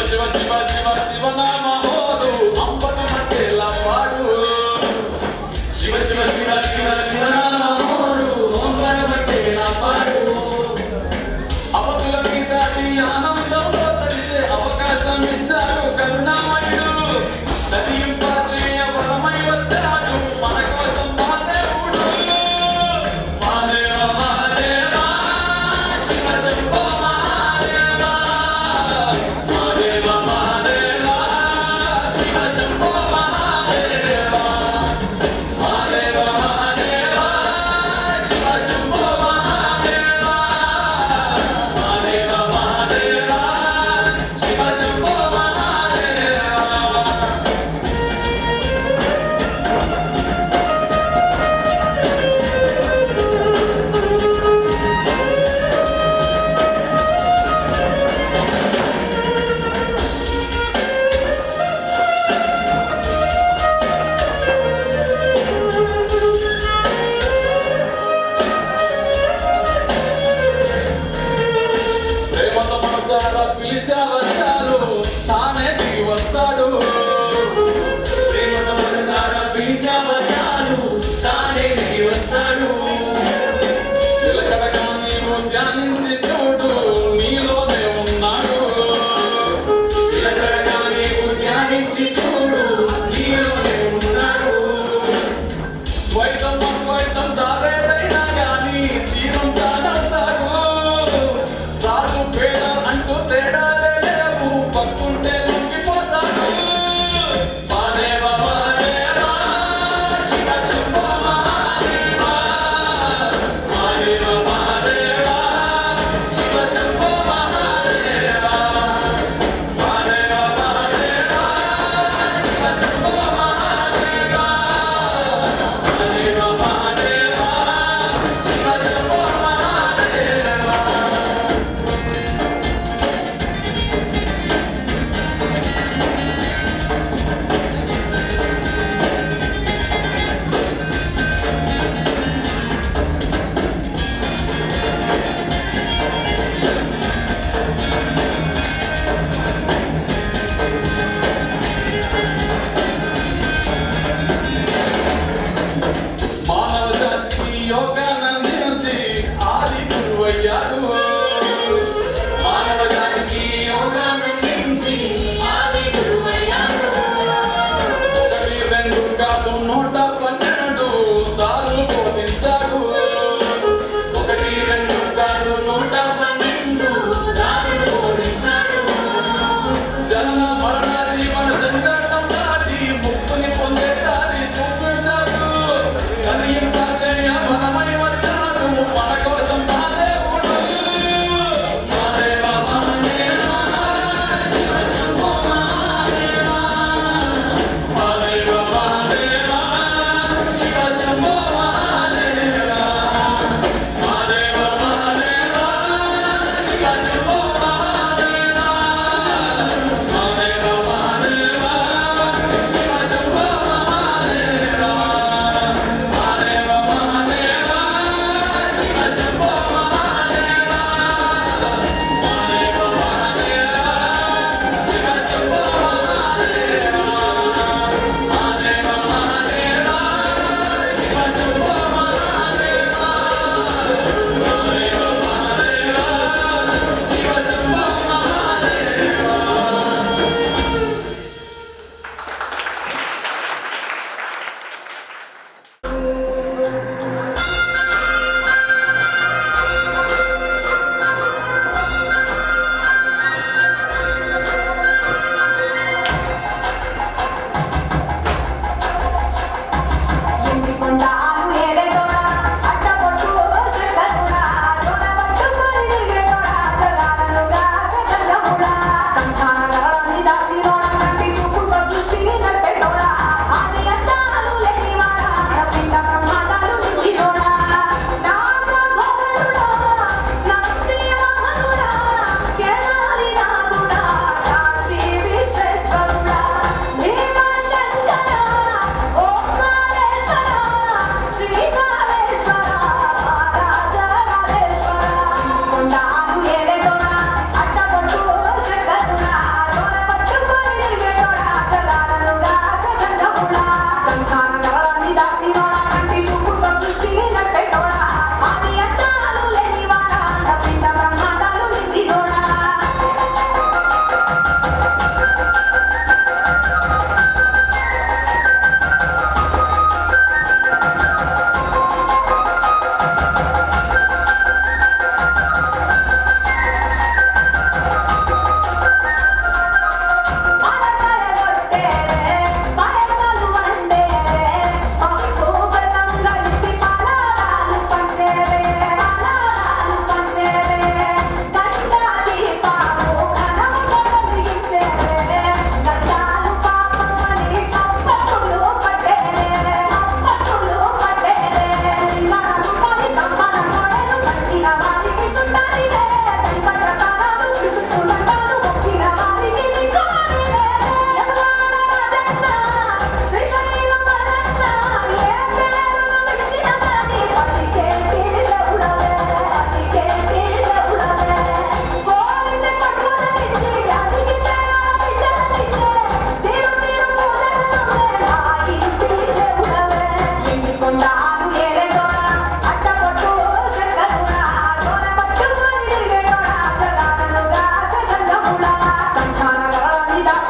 శివ శివ శివ శివనామ హోరు అంబన మట్టెల పాడు శివ శివ శివ శివ శివనామ హోరు అంబన మట్టెల పాడు అవతులకి దాటి ఆనందంలో తడిసే అవకాశం ఇచ్చారు కరుణామయుడు దయ్యంపాత్రేయ వరమై వచ్చాడు మన కోసం మహాదేవుడు మహాదేవ మహాదేవ శివ శంభో మహాదేవ మహాదేవ మహాదేవ శివ శంభో మహాదేవ మహాదేవ మహాదేవ శివ శంభో మహాదేవ మహాదేవ మహాదేవ శివ శంభో మహాదేవ ప్రేమతో మనసారా పిలిచావచ్చాలు తానే దిగి వస్తాడు ప్రేమతో మనసారా పిలిచావచ్చాలు తానే దిగి వస్తాడు నిలకడగా నీవు ధ్యానించి చూడు నీలోనే ఉన్నాడు నిలకడగా నీవు ధ్యానించి చూడు నీలోనే ఉన్నాడు ద్వైతం అద్వైతం దారేదైనా గాని తీరం తానంటాడు రాజు పేద అంటూ తేడాలే లేవు పక్కుంటే లొంగిపోతాడు మహాదేవ మహాదేవ శివ శంభో మహాదేవ మహాదేవ మహాదేవ శివ శంభో మహాదేవ మహాదేవ మహాదేవ శివ శంభో మహాదేవ మహాదేవ మహాదేవ శివ శంభో మహాదేవ మానవ జాతికి యోగానందించి ఆది గురువయ్యాడు మానవ జాతికి యోగానందించి ఆది గురువయ్యాడు ఒకటి రెండు కాదు 112 దారులు బోధించాడు ఒకటి రెండు కాదు 112 దారులు బోధించాడు జనన మరణ జీవన జంజాటం దాటి ముక్తిని పొందే దారి చూపించాడు కలియుగాజయ వరమై వచ్చాడు మన కోసం మహాదేవుడు మహాదేవ మహాదేవ శివ శంభో మహాదేవ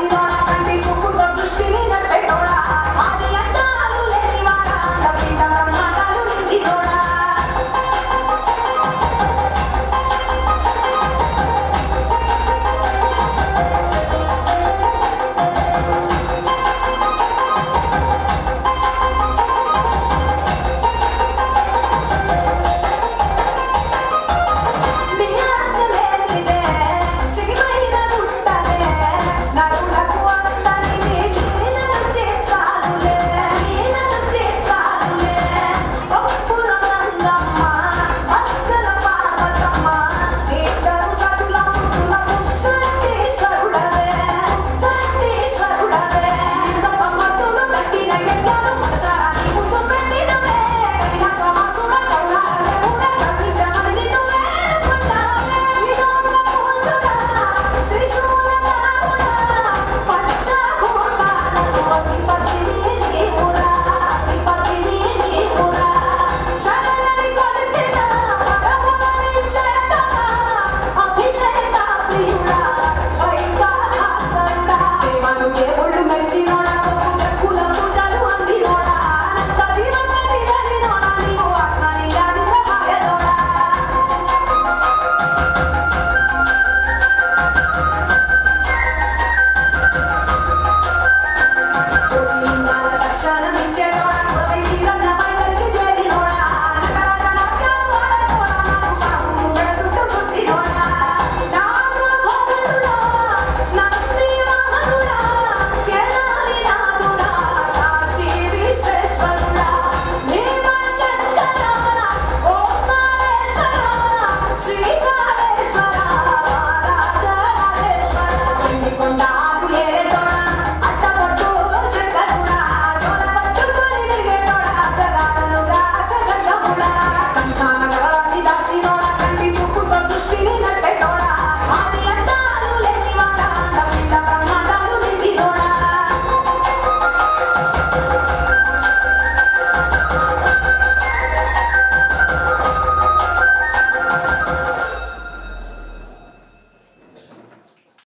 శివ